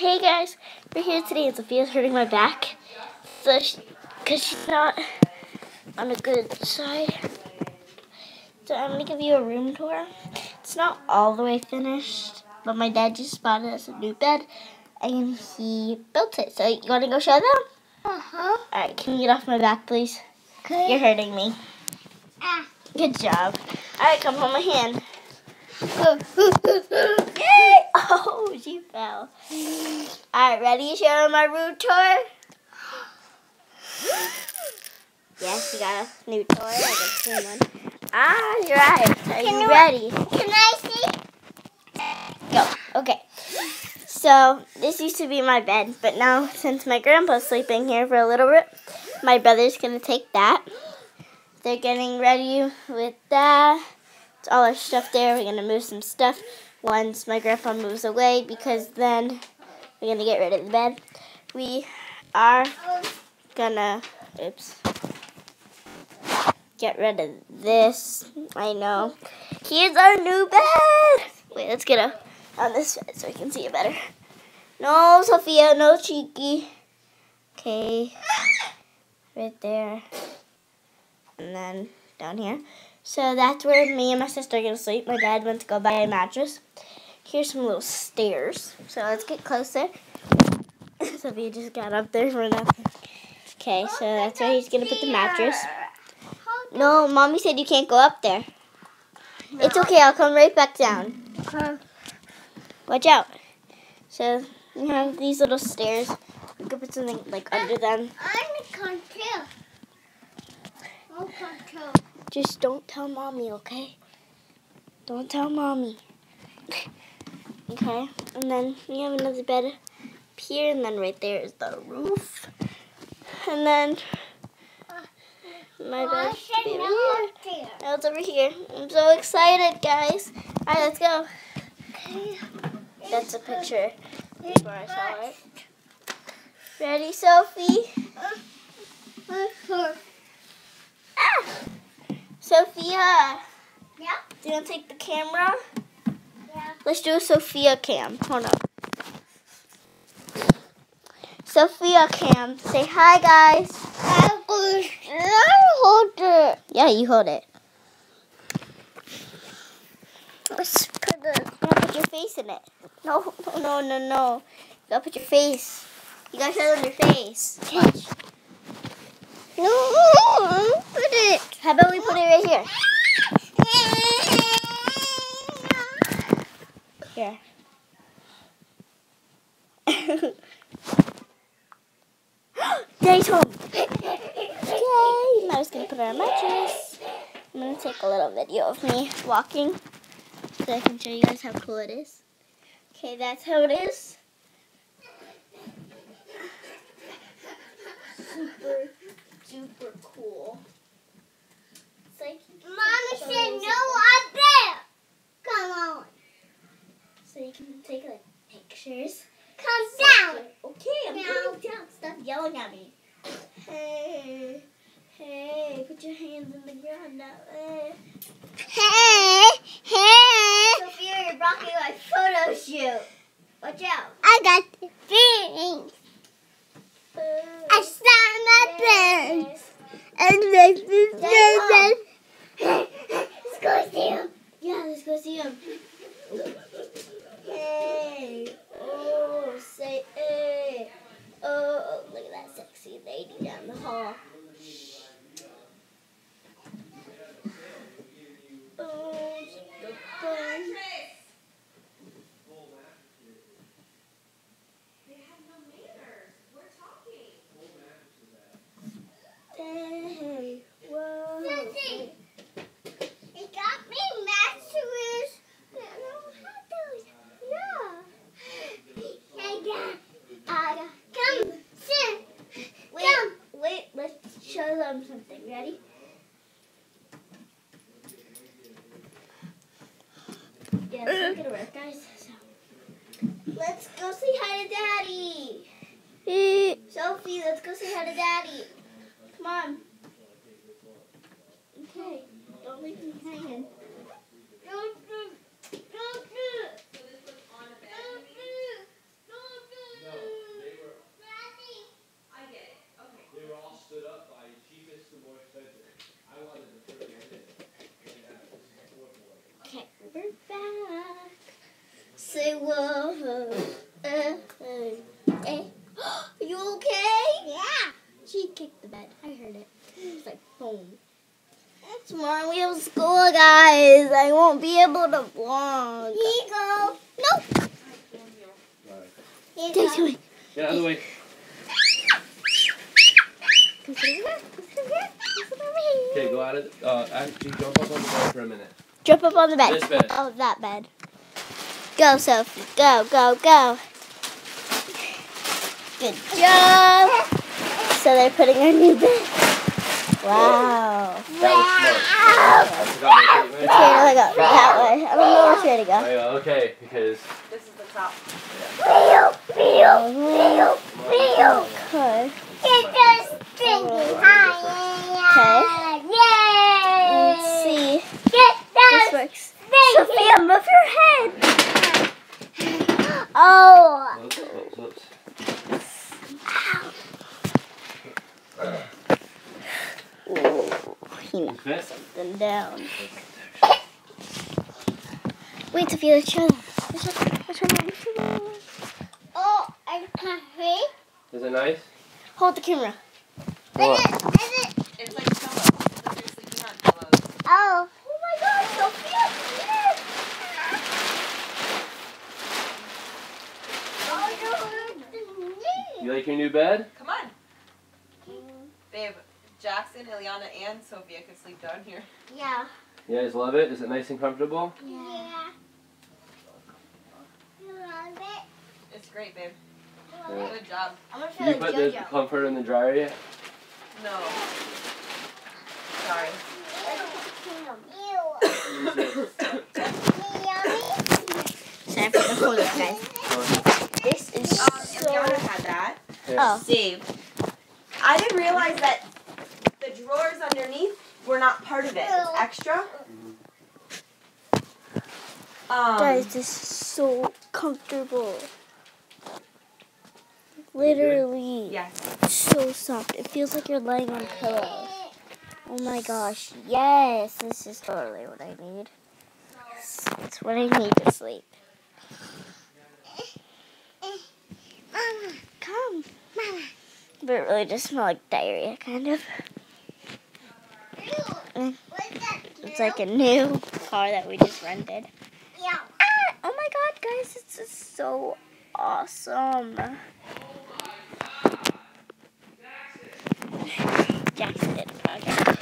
Hey guys, we're here today and Sophia's hurting my back. So, because she's not on a good side. So I'm going to give you a room tour. It's not all the way finished, but my dad just spotted us a new bed and he built it. So you want to go show them? Uh-huh. Alright, can you get off my back please? Okay. You're hurting me. Ah. Good job. Alright, come hold my hand. Yay! Oh, she fell. Alright, ready to show my room tour? Yes, you got a new toy. I got a clean one. Ah, you're right. Are you ready? Can I see? Go. Okay. So, this used to be my bed, but now, since my grandpa's sleeping here for a little bit, my brother's going to take that. They're getting ready with that. It's all our stuff there. We're going to move some stuff once my grandpa moves away, because then we're going to get rid of the bed. We are going to, get rid of this. I know. Here's our new bed. Wait, let's get on this side so I can see it better. No, Sophia, no cheeky. Okay. Right there. And then down here. So that's where me and my sister are going to sleep. My dad went to go buy a mattress. Here's some little stairs. So let's get closer. Sophia just got up there for nothing. Okay, so that's where he's going to put the mattress. No, Mommy said you can't go up there. No. It's okay, I'll come right back down. Okay. Watch out. So you have these little stairs. You can put something like under them. I can't tell. I can't tell. Just don't tell Mommy, okay? Don't tell Mommy. Okay, and then you have another bed up here, and then right there is the roof. And then my bed should be over here. No, it's over here. I'm so excited, guys. All right, let's go. Okay. That's a picture before I saw it. Ready, Sophie? Ah! Sophia. Yeah? Do you want to take the camera? Yeah. Let's do a Sophia cam. Hold on. Sophia cam. Say hi, guys. Hold it. Yeah, you hold it. Let's put it. You gotta put your face in it. No. You gotta put your face. You gotta show them your face. Watch. No, put it. How about we put it right here? Here. Daddy's home. Yay! Now I was gonna put on a mattress. I'm gonna take a little video of me walking so I can show you guys how cool it is. Okay, that's how it is. Super cool. It's like Mommy said no up there. Come on. so you can take like pictures. Come down. Okay, I'm coming down. Stop yelling at me. Hey, put your hands in the ground now. Hey. Sophia, you're blocking my photo shoot. Watch out. I got the things. I saw my friends. And let's go see him. Yeah, let's go see him. Hey. Oh, say hey. Oh, look at that sexy lady down the hall. Oh, she's so fun. Hey, whoa. Sissy, he got me mattress. Come, sit. Wait, let's show them something. Ready? Yeah, it's not gonna work, guys. So, let's go say hi to Daddy. Sophie, let's go say hi to Daddy. Come on. Okay, don't leave me hanging. Don't. won't be able to vlog. Here you go. Nope. Here you Take go. it. Get out of the way. Okay, go out of actually jump up on the bed for a minute. Jump up on the bed. This bed. Oh, that bed. Go, Sophie. Go, go, go. Good job. So they're putting our new bed. Wow. That was smart. I forgot my Which way do I go? That way. I don't know which way to go. There you go. Okay, because This is the top. Okay. It's just drinking high. Let's Yay! see. Get This those works. Sophia, move your head. Oh. whoops. Ooh, he knocked Fit? something down. Wait, Sophia, let's try that. Oh, I can't see. Is it nice? Hold the camera. What? It's like pillows. It's like you're sleeping on pillows. Oh. Oh my God, Sophia. You like your new bed? Come on. Babe, Jackson, Ileana, and Sophia could sleep down here. Yeah. You guys love it? Is it nice and comfortable? Yeah. You love it? It's great, babe. Yeah. Good job. I'm gonna Did you put the comfort in the dryer yet? No. Sorry. Time for the hold up, guys. This is Ileana had that. Oh. Saved. I didn't realize that the drawers underneath were not part of it. It's extra. Guys, this is so comfortable. Literally. Yes. So soft. It feels like you're laying on pillows. Oh my gosh. Yes, this is totally what I need. It's what I need to sleep. Mama, Come. Mama. But it really just smells like diarrhea, kind of. What's that? It's like a new car that we just rented. Yeah. Ah, oh my god, guys, it's just so awesome. Jackson did a project.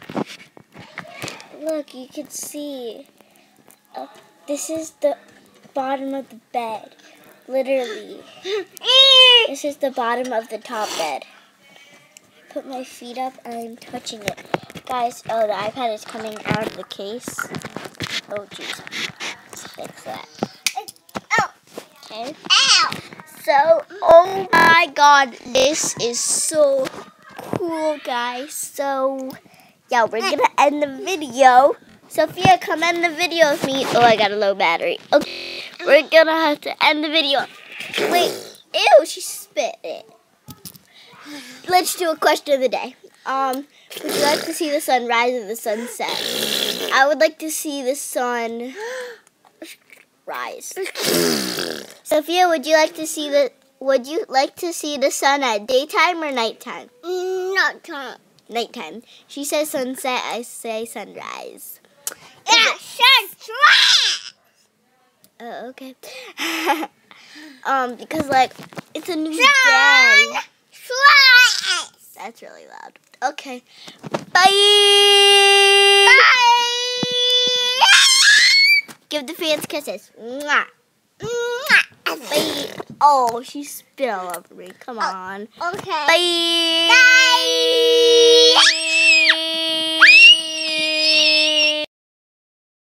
Look, you can see. This is the bottom of the bed. Literally. This is the bottom of the top bed. Put my feet up and I'm touching it. Guys, oh, the iPad is coming out of the case. Oh, jeez. Let's fix that. Oh. Okay. Ow. So, oh my god, this is so cool, guys. So, yeah, we're gonna end the video. Sophia, come end the video with me. Oh, I got a low battery. Okay, we're gonna have to end the video. Wait, ew, she spit it. Let's do a question of the day. Would you like to see the sunrise or the sunset? I would like to see the sun rise. Sophia, would you like to see the sun at daytime or nighttime? Nighttime. Nighttime. She says sunset, I say sunrise. Yeah, sunrise. Oh, okay. Because like it's a new day. Sunrise. That's really loud. Okay. Bye. Bye. Give the fans kisses. Mwah. Mwah. Bye. Oh, she spit all over me. Come on. Okay. Bye. Bye.